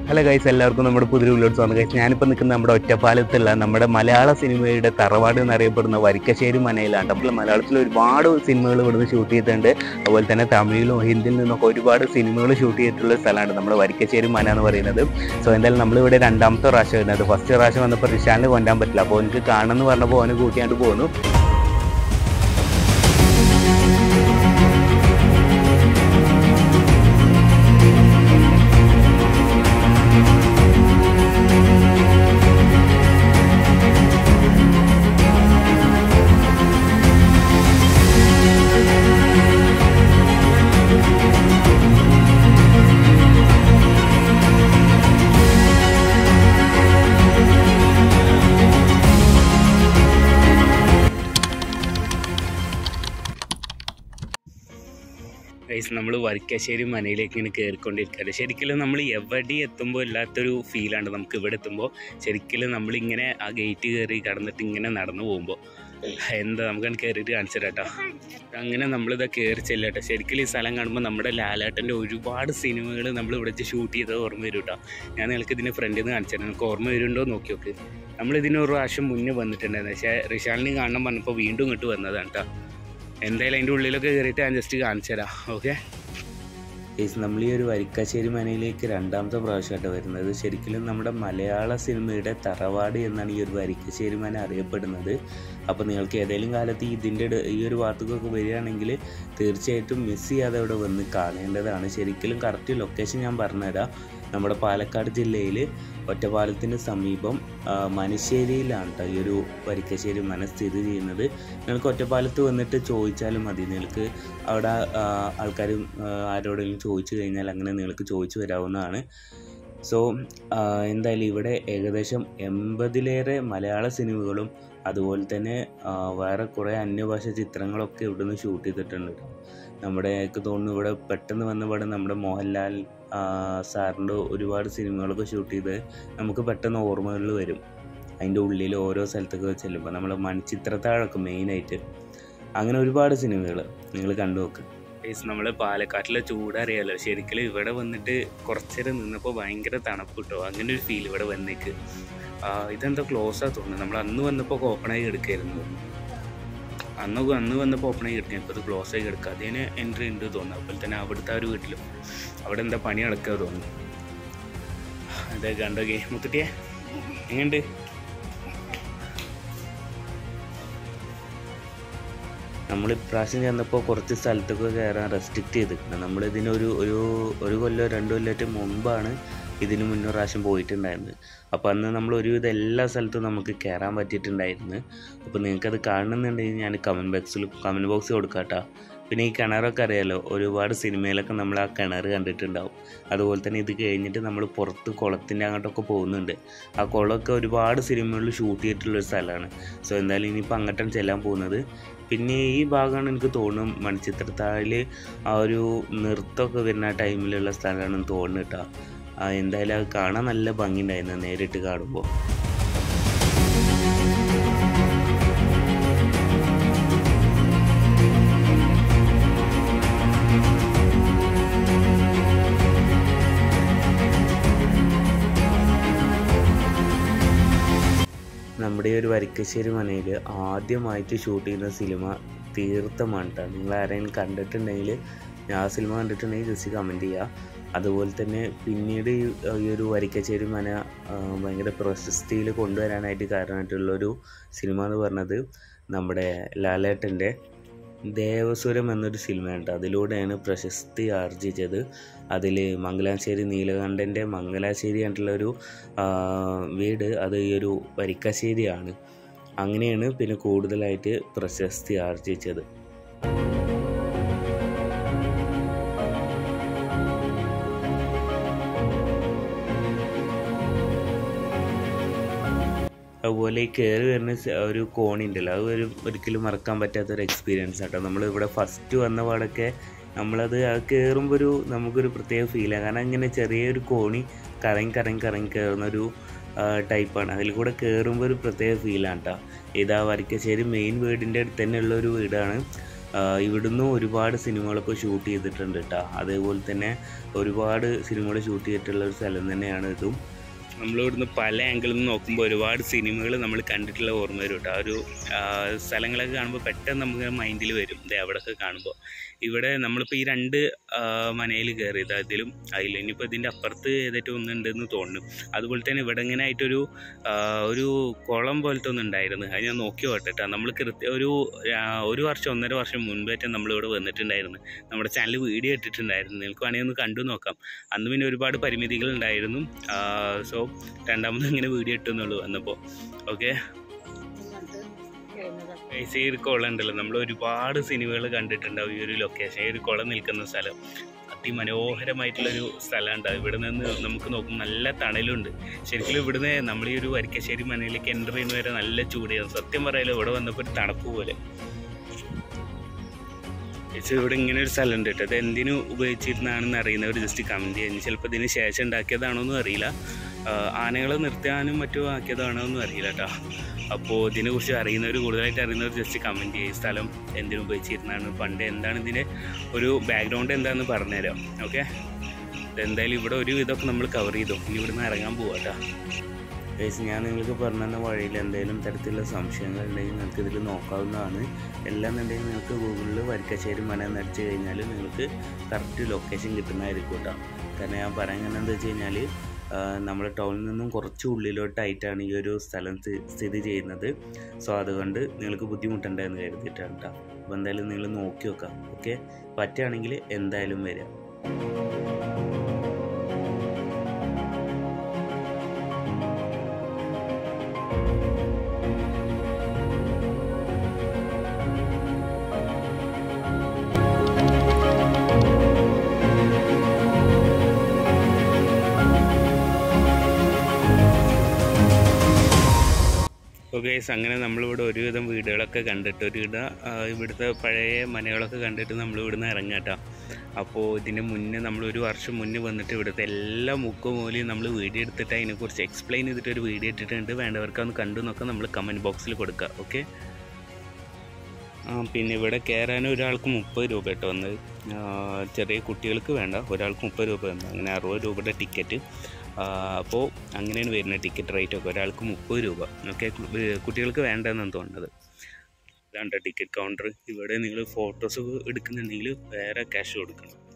Hello guys, എല്ലാവർക്കും നമ്മുടെ പുതിയ വീഡിയോസ് വന്നു. ഗൈസ്, ഞാനിപ്പോൾ നിൽക്കുന്ന നമ്മുടെ ഒറ്റപ്പാലത്തുള്ള നമ്മുടെ മലയാള സിനിമയുടെ തറവാട് എന്നറിയപ്പെടുന്ന വരിക്കശ്ശേരി മനയിലാണ്. അപ്പോൾ മലയാളത്തിൽ ഒരുപാട് സിനിമകൾ ഇവിടുന്ന് ഷൂട്ട് ചെയ്തിട്ടുണ്ട്. അതുപോലെ തന്നെ തമിഴിലും ഹിന്ദിയിൽ നിന്നൊക്കെ ഒരുപാട് സിനിമകൾ ഷൂട്ട് ചെയ്തിട്ടുള്ള സ്ഥലമാണ് നമ്മുടെ വരിക്കശ്ശേരി മന എന്ന് പറയുന്നത്. സോ എന്തായാലും നമ്മളിവിടെ രണ്ടാമത്തെ പ്രാവശ്യം വരുന്നത്. ഫസ്റ്റ് പ്രാവശ്യം വന്നപ്പോൾ റിഷാലിന് കൊണ്ടാൻ പറ്റില്ല, അപ്പോൾ എനിക്ക് കാണണമെന്ന് പറഞ്ഞപ്പോൾ അവന് കൂട്ടിയാണ്ട് പോകുന്നു. ഗൈസ്, നമ്മൾ വരിക്കശ്ശേരി മനയിലേക്ക് ഇങ്ങനെ കയറിക്കൊണ്ടിരിക്കുകയാണ്. ശരിക്കും നമ്മൾ എവിടെ എത്തുമ്പോൾ ഇല്ലാത്തൊരു ഫീലാണ് നമുക്ക് ഇവിടെ എത്തുമ്പോൾ. ശരിക്കും നമ്മളിങ്ങനെ ആ ഗേറ്റ് കയറി കടന്നിട്ട് ഇങ്ങനെ നടന്നു പോകുമ്പോൾ എന്താ നമുക്ക് കയറിയിട്ട് കാണിച്ചു തരാം കേട്ടോ. അങ്ങനെ നമ്മളിതാ കയറി ചെല്ലട്ടെ. ശരിക്കും ഈ സ്ഥലം കാണുമ്പോൾ നമ്മുടെ ലാലേട്ടൻ്റെ ഒരുപാട് സിനിമകൾ നമ്മൾ ഇവിടെ വെച്ച് ഷൂട്ട് ചെയ്തത് ഓർമ്മ വരും കേട്ടോ. ഞാൻ നിങ്ങൾക്ക് ഇതിൻ്റെ ഫ്രണ്ടിൽ നിന്ന് കാണിച്ചു തരാം. നിങ്ങൾക്ക് ഓർമ്മ വരുന്നുണ്ടോ നോക്കി നോക്ക്. നമ്മളിതിനൊരു പ്രാവശ്യം മുന്നേ വന്നിട്ടുണ്ടായിരുന്നു. പക്ഷേ റിഷാലിനെ കാണാൻ പറഞ്ഞപ്പോൾ വീണ്ടും ഇങ്ങോട്ട് വന്നതാണ് കേട്ടോ. എന്തായാലും അതിൻ്റെ ഉള്ളിലൊക്കെ കയറിയിട്ട് ഞാൻ ജസ്റ്റ് കാണിച്ചു തരാം. ഓക്കെ ഗൈസ്, നമ്മൾ ഈ ഒരു വരിക്കാശ്ശേരി മനയിലേക്ക് രണ്ടാമത്തെ പ്രാവശ്യമായിട്ട് വരുന്നത്. ശരിക്കും നമ്മുടെ മലയാള സിനിമയുടെ തറവാട് എന്നാണ് ഈ ഒരു വരിക്കാശ്ശേരി മന അറിയപ്പെടുന്നത്. അപ്പോൾ നിങ്ങൾക്ക് ഏതെങ്കിലും കാലത്ത് ഈ ഒരു ഭാഗത്തേക്കൊക്കെ വരികയാണെങ്കിൽ തീർച്ചയായിട്ടും മിസ് ചെയ്യാതെ ഇവിടെ വന്ന് കാണേണ്ടതാണ്. ശരിക്കും കറക്റ്റ് ലൊക്കേഷൻ ഞാൻ പറഞ്ഞുതരാം. നമ്മുടെ പാലക്കാട് ജില്ലയിൽ ഒറ്റപ്പാലത്തിന് സമീപം മനശ്ശേരിയിലാണ് കേട്ടോ ഈ ഒരു വരിക്കശ്ശേരി മന സ്ഥിതി ചെയ്യുന്നത്. നിങ്ങൾക്ക് ഒറ്റപ്പാലത്ത് വന്നിട്ട് ചോദിച്ചാലും മതി. നിങ്ങൾക്ക് അവിടെ ആൾക്കാരും ആരോടെങ്കിലും ചോദിച്ചു കഴിഞ്ഞാൽ അങ്ങനെ നിങ്ങൾക്ക് ചോദിച്ചു വരാവുന്നതാണ്. സോ എന്തായാലും ഇവിടെ ഏകദേശം 80-ലേറെ മലയാള സിനിമകളും അതുപോലെ തന്നെ വേറെ കുറേ അന്യഭാഷ ചിത്രങ്ങളൊക്കെ ഇവിടെ നിന്ന് ഷൂട്ട് ചെയ്തിട്ടുണ്ട്. നമ്മുടെ എനിക്ക് തോന്നുന്നു ഇവിടെ പെട്ടെന്ന് വന്നപാട് നമ്മുടെ മോഹൻലാൽ സാറിൻ്റെ ഒരുപാട് സിനിമകളൊക്കെ ഷൂട്ട് ചെയ്ത് നമുക്ക് പെട്ടെന്ന് ഓർമ്മകളിൽ വരും. അതിൻ്റെ ഉള്ളിൽ ഓരോ സ്ഥലത്തൊക്കെ ചെല്ലുമ്പോൾ നമ്മൾ മൺചിത്രത്താഴൊക്കെ മെയിനായിട്ട് അങ്ങനെ ഒരുപാട് സിനിമകൾ നിങ്ങൾ കണ്ടു നോക്ക്. നമ്മൾ പാലക്കാട്ടിലെ ചൂടറിയാലോ. ശരിക്കും ഇവിടെ വന്നിട്ട് കുറച്ചേരം നിന്നപ്പോൾ ഭയങ്കര തണുപ്പ് കിട്ടും. അങ്ങനെ ഒരു ഫീൽ ഇവിടെ വന്നേക്ക്. ഇതെന്താ ക്ലോസാണ് തോന്നുന്നത്. നമ്മൾ അന്ന് വന്നപ്പോൾ ഓപ്പണായി എടുക്കായിരുന്നു. അന്ന് വന്നപ്പോൾ ഓപ്പണായി എടുക്കാം. ഇപ്പോൾ അത് ക്ലോസ് ആയി കിടക്കുക. അതിന് എൻട്രി ഉണ്ട് തോന്നുന്നു. അതുപോലെ തന്നെ അവിടുത്തെ ഒരു വീട്ടിലും അവിടെ എന്താ പണി നടക്കുക തോന്നുന്നു. അതെ കണ്ടോക്കെ മുത്തുട്ടിയെ എങ്ങനെയുണ്ട്? നമ്മൾ ഇപ്രാവശ്യം ചെന്നപ്പോൾ കുറച്ച് സ്ഥലത്തൊക്കെ കയറാൻ റെസ്ട്രിക്റ്റ് ചെയ്തിട്ടുണ്ട്. നമ്മളിതിനൊരു കൊല്ലം 2 കൊല്ലമായിട്ട് മുമ്പാണ് ഇതിന് മുന്നേ പ്രാവശ്യം പോയിട്ടുണ്ടായിരുന്നത്. അപ്പോൾ അന്ന് നമ്മൾ ഒരുവിധം എല്ലാ സ്ഥലത്തും നമുക്ക് കയറാൻ പറ്റിയിട്ടുണ്ടായിരുന്നു. അപ്പോൾ നിങ്ങൾക്കത് കാണുന്നുണ്ടെങ്കിൽ ഞാൻ കമൻറ്റ് ബോക്സ് കൊടുക്കാം കേട്ടോ. പിന്നെ ഈ കിണറൊക്കെ അറിയാലോ, ഒരുപാട് സിനിമയിലൊക്കെ നമ്മൾ ആ കിണർ കണ്ടിട്ടുണ്ടാവും. അതുപോലെ തന്നെ ഇത് കഴിഞ്ഞിട്ട് നമ്മൾ പുറത്ത് കുളത്തിൻ്റെ അങ്ങോട്ടൊക്കെ പോകുന്നുണ്ട്. ആ കുളമൊക്കെ ഒരുപാട് സിനിമകളിൽ ഷൂട്ട് ചെയ്തിട്ടുള്ളൊരു സ്ഥലമാണ്. സോ എന്തായാലും ഇനിയിപ്പോൾ അങ്ങോട്ടാണ് ചെല്ലാൻ പോകുന്നത്. പിന്നെ ഈ ഭാഗമാണ് എനിക്ക് തോന്നും മൺചിത്രത്താഴിൽ ആ ഒരു നൃത്തമൊക്കെ വരുന്ന ടൈമിലുള്ള സ്ഥലമാണെന്ന് തോന്നുന്നു കേട്ടോ. എന്തായാലും അത് കാണാൻ നല്ല ഭംഗിയുണ്ടായിരുന്നു നേരിട്ട് കാണുമ്പോൾ. നമ്മുടെ ഈ ഒരു വരിക്കശ്ശേരി മനയിൽ ആദ്യമായിട്ട് ഷൂട്ട് ചെയ്യുന്ന സിനിമ തീർത്ഥമാണ് കേട്ടോ. നിങ്ങൾ ആരെങ്കിലും കണ്ടിട്ടുണ്ടെങ്കിൽ, ആ സിനിമ കണ്ടിട്ടുണ്ടെങ്കിൽ ജസ്റ്റ് കമൻറ്റ് ചെയ്യുക. അതുപോലെ തന്നെ പിന്നീട് ഈ ഒരു വരിക്കശ്ശേരി മന ഭയങ്കര പ്രശസ്തിയിൽ കൊണ്ടുവരാനായിട്ട് കാരണമായിട്ടുള്ളൊരു സിനിമ എന്ന് പറഞ്ഞത് നമ്മുടെ ലാലേട്ടൻ്റെ ദേവസ്വരം എന്നൊരു സിനിമയുണ്ട്. അതിലൂടെയാണ് പ്രശസ്തി ആർജിച്ചത്. അതിൽ മംഗലാശ്ശേരി നീലകണ്ഠൻ്റെ മംഗലാശ്ശേരി ആയിട്ടുള്ളൊരു വീട് അത് ഈ ഒരു വരിക്കാശ്ശേരിയാണ്. അങ്ങനെയാണ് പിന്നെ കൂടുതലായിട്ട് പ്രശസ്തി ആർജിച്ചത്. അതുപോലെ ഈ കയറി വരുന്ന ഒരു കോണിയുണ്ടല്ലോ, അത് ഒരിക്കലും മറക്കാൻ പറ്റാത്തൊരു എക്സ്പീരിയൻസ് ആട്ടോ. നമ്മളിവിടെ ഫസ്റ്റ് വന്ന പാടൊക്കെ നമ്മളത് കയറുമ്പോൾ നമുക്കൊരു പ്രത്യേക ഫീലാണ്. കാരണം ഇങ്ങനെ ചെറിയൊരു കോണി കറങ്ങി കയറുന്നൊരു ടൈപ്പാണ്. അതിൽ കൂടെ കയറുമ്പോൾ ഒരു പ്രത്യേക ഫീലാണ് കേട്ടോ. ഇതാ വരിക്കശ്ശേരി മെയിൻ വീടിൻ്റെ അടുത്ത് തന്നെയുള്ളൊരു വീടാണ്. ഇവിടുന്ന് ഒരുപാട് സിനിമകളൊക്കെ ഷൂട്ട് ചെയ്തിട്ടുണ്ട് കേട്ടോ. അതേപോലെ തന്നെ ഒരുപാട് സിനിമകൾ ഷൂട്ട് ചെയ്തിട്ടുള്ള ഒരു സ്ഥലം തന്നെയാണ് ഇതും. നമ്മളിവിടുന്ന് പല ആംഗിളിൽ നിന്ന് നോക്കുമ്പോൾ ഒരുപാട് സിനിമകൾ നമ്മൾ കണ്ടിട്ടുള്ള ഓർമ്മ വരും കേട്ടോ. ഒരു സ്ഥലങ്ങളൊക്കെ കാണുമ്പോൾ പെട്ടെന്ന് നമുക്ക് മൈൻഡിൽ വരും അവിടെയൊക്കെ കാണുമ്പോൾ. ഇവിടെ നമ്മളിപ്പോൾ ഈ 2 മനയിൽ കയറിയത്, അതിലും അതിൽ ഇനിയിപ്പോൾ ഇതിൻ്റെ അപ്പുറത്ത് ഏതായിട്ട് ഒന്നുണ്ടെന്ന് തോന്നുന്നു. അതുപോലെ തന്നെ ഇവിടെ ഇങ്ങനെ ആയിട്ടൊരു കുളം പോലത്തെ ഒന്നുണ്ടായിരുന്നു. അത് ഞാൻ നോക്കി പോട്ടെ. നമ്മൾ ഒരു വർഷം 1.5 വർഷം മുൻപായിട്ട് നമ്മളിവിടെ വന്നിട്ടുണ്ടായിരുന്നു. നമ്മുടെ ചാനൽ വീഡിയോ ഇട്ടിട്ടുണ്ടായിരുന്നു. നിങ്ങൾക്ക് വേണമെങ്കിൽ ഒന്ന് കണ്ടു നോക്കാം. അന്ന് പിന്നെ ഒരുപാട് പരിമിതികൾ ഉണ്ടായിരുന്നു. സോ രണ്ടാമത് ഇങ്ങനെ വീഡിയോ ഇട്ടെന്നുള്ളൂ വന്നപ്പോൾ. ഓക്കെ, ഈ ഒരു കുളം ഉണ്ടല്ലോ, നമ്മൾ ഒരുപാട് സിനിമകൾ കണ്ടിട്ടുണ്ടാവും ഈ ഒരു ലൊക്കേഷൻ. ഈ ഒരു കുളം നിൽക്കുന്ന സ്ഥലം അതിമനോഹരമായിട്ടുള്ളൊരു സ്ഥലമുണ്ട്. ഇവിടെ നിന്ന് നമുക്ക് നോക്കും നല്ല തണലുണ്ട്. ശരിക്കും ഇവിടുന്ന് നമ്മൾ ഈ ഒരു വരിക്കശ്ശേരി മനയിലേക്ക് എൻ്റർ ചെയ്യുന്ന വരെ നല്ല ചൂടായിരുന്നു. സത്യം പറയാലോ, ഇവിടെ വന്നപ്പോൾ ഒരു തണുപ്പ് പോലെ. ഇവിടെ ഇങ്ങനെ ഒരു സ്ഥലമുണ്ട് കേട്ടോ. അത് എന്തിനു ഉപയോഗിച്ചിരുന്നാണെന്ന് അറിയുന്നവർ ജസ്റ്റ് കമൻറ്റ് ചെയ്യുന്നു. ചിലപ്പോൾ ഇതിന് ശേഷം ഉണ്ടാക്കിയതാണോന്നും അറിയില്ല, ആനകളെ നിർത്താനും മറ്റും ആക്കിയതാണോ എന്നും അറിയില്ല കേട്ടോ. അപ്പോൾ ഇതിനെക്കുറിച്ച് അറിയുന്നവർ, കൂടുതലായിട്ട് അറിയുന്നവർ ജസ്റ്റ് കമൻറ്റ് ചെയ്യും. സ്ഥലം എന്തിനു ഉപയോഗിച്ചിരുന്നാണ്, പണ്ട് എന്താണ് ഇതിൻ്റെ ഒരു ബാക്ക്ഗ്രൗണ്ട് എന്താണെന്ന് പറഞ്ഞുതരാം. ഓക്കെ, എന്തായാലും ഇവിടെ ഒരു ഇതൊക്കെ നമ്മൾ കവർ ചെയ്തു. ഇനി ഇവിടുന്ന് ഇറങ്ങാൻ പോവാം കേട്ടോ. ഗൈസ്, ഞാൻ നിങ്ങൾക്ക് പറഞ്ഞു തന്ന വഴിയിൽ എന്തെങ്കിലും തരത്തിലുള്ള സംശയങ്ങൾ ഉണ്ടെങ്കിൽ നിങ്ങൾക്ക് ഇതിൽ നോക്കാവുന്നതാണ്. എല്ലാം എന്നുണ്ടെങ്കിൽ നിങ്ങൾക്ക് ഗൂഗിളിൽ വരിക്കശ്ശേരി മന എന്ന് അടിച്ചു കഴിഞ്ഞാൽ നിങ്ങൾക്ക് കറക്റ്റ് ലൊക്കേഷൻ കിട്ടുന്നതായിരിക്കും കേട്ടോ. കാരണം ഞാൻ പറയാൻ എന്താണെന്ന് വെച്ച് കഴിഞ്ഞാൽ നമ്മുടെ ടൗണിൽ നിന്നും കുറച്ച് ഉള്ളിലോട്ടായിട്ടാണ് ഈ ഒരു സ്ഥലം സ്ഥിതി ചെയ്യുന്നത്. സോ അതുകൊണ്ട് നിങ്ങൾക്ക് ബുദ്ധിമുട്ടുണ്ടെന്ന് കരുതിയിട്ടാണ് കേട്ടോ. അപ്പോൾ എന്തായാലും നിങ്ങൾ നോക്കി നോക്കാം. ഓക്കെ, പറ്റുകയാണെങ്കിൽ എന്തായാലും വരാം. ഓക്കെ, അങ്ങനെ നമ്മളിവിടെ ഒരുവിധം വീടുകളൊക്കെ കണ്ടിട്ട്, ഇവിടുത്തെ പഴയ മനകളൊക്കെ കണ്ടിട്ട് നമ്മളിവിടുന്ന് ഇറങ്ങാം കേട്ടോ. അപ്പോൾ ഇതിന് മുന്നേ നമ്മൾ 1 വർഷം മുന്നേ വന്നിട്ട് ഇവിടുത്തെ എല്ലാ മുക്കും മൂലയും നമ്മൾ വീഡിയോ എടുത്തിട്ട് അതിനെക്കുറിച്ച് എക്സ്പ്ലെയിൻ ചെയ്തിട്ട് ഒരു വീഡിയോ ഇട്ടിട്ടുണ്ട്. വേണ്ടവർക്ക് ഒന്ന് കണ്ടു നോക്കാം, നമ്മൾ കമൻറ്റ് ബോക്സിൽ കൊടുക്കുക. ഓക്കെ, പിന്നെ ഇവിടെ കയറാൻ ഒരാൾക്ക് 30 രൂപ കേട്ടോ. വന്നത് ചെറിയ കുട്ടികൾക്ക് വേണ്ട, ഒരാൾക്ക് 30 രൂപ ഉണ്ട്. അങ്ങനെ 60 രൂപയുടെ ടിക്കറ്റ്. അപ്പോൾ അങ്ങനെയാണ് വരുന്നത് ടിക്കറ്റ് റേറ്റൊക്കെ. ഒരാൾക്ക് 30 രൂപ. ഓക്കെ, കുട്ടികൾക്ക് വേണ്ടെന്നാണ് തോന്നുന്നത്. ഇതാണ് ടിക്കറ്റ് കൗണ്ടർ. ഇവിടെ നിങ്ങൾ ഫോട്ടോസ് എടുക്കുന്നുണ്ടെങ്കിൽ വേറെ ക്യാഷ് കൊടുക്കണം.